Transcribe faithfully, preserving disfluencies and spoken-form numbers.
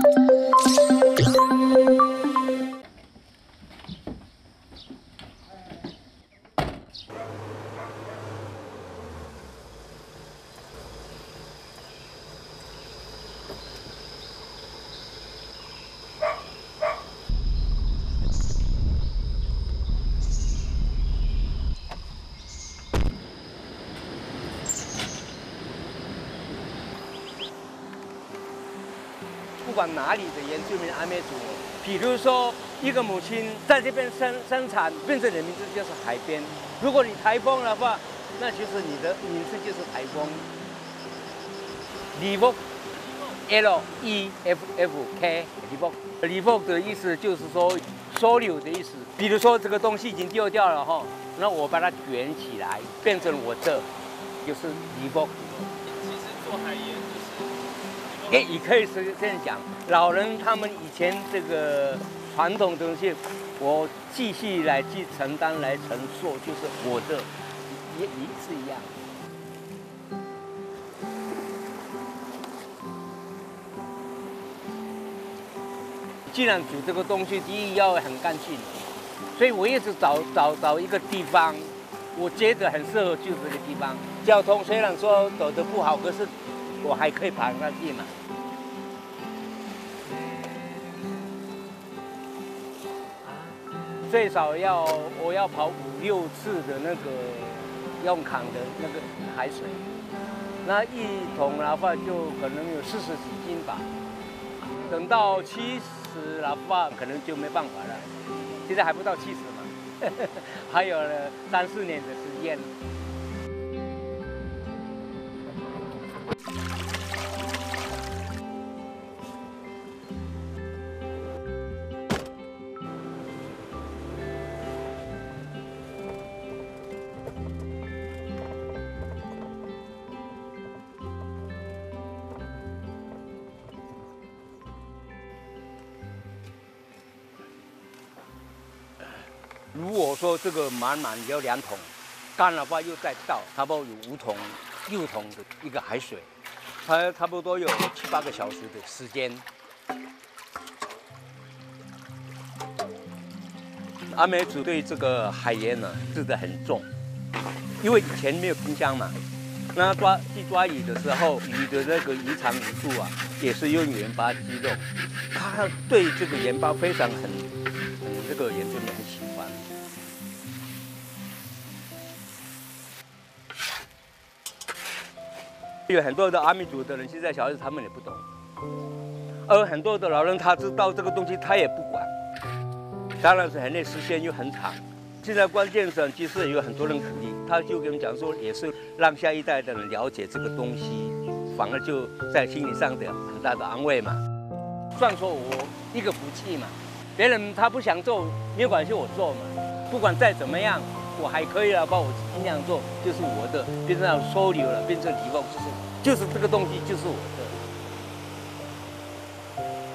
不管哪里的原住民阿美族，比如说一个母亲在这边生生产，变成的名字就是海边。如果你台风的话，那就是你的名字就是台风。里沃 ，L E F F K， 里沃，里沃的意思就是说收留的意思。比如说这个东西已经丢掉了哈，那我把它卷起来，变成我这，就是里沃。 其实做海盐。 也也可以是这样讲，老人他们以前这个传统东西，我继续来去承担来承受，就是我的，也也是一样。既然煮这个东西，第一要很干净，所以我一直找找找一个地方，我觉得很适合就是这个地方。交通虽然说走得不好，可是我还可以爬上去嘛。最少要我要跑五六次的那个用扛的那个海水，那一桶的话就可能有四十几斤吧。等到七十的话，可能就没办法了。现在还不到七十嘛，还有了三四年的时间。如果说这个满满有两桶，干的话又再倒，差不多有五桶、六桶的一个海水，它差不多有七八个小时的时间。阿美族对这个海盐呢吃得很重，因为以前没有冰箱嘛，那抓去抓鱼的时候，鱼的那个鱼肠鱼肚啊，也是用盐巴鸡肉，他对这个盐巴非常很很这个原住民很喜欢。有很多的阿美族的人，现在小孩子他们也不懂，而很多的老人他知道这个东西，他也不管。当然是很累，时间又很长。现在关键上其实有很多人鼓励，他就跟我们讲说，也是让下一代的人了解这个东西，反而就在心理上的很大的安慰嘛。算说我一个福气嘛，别人他不想做，没有关系，我做嘛。不管再怎么样，我还可以了，把我尽量做，就是我的，变成收留了，变成提供，就是就是这个东西就是我的。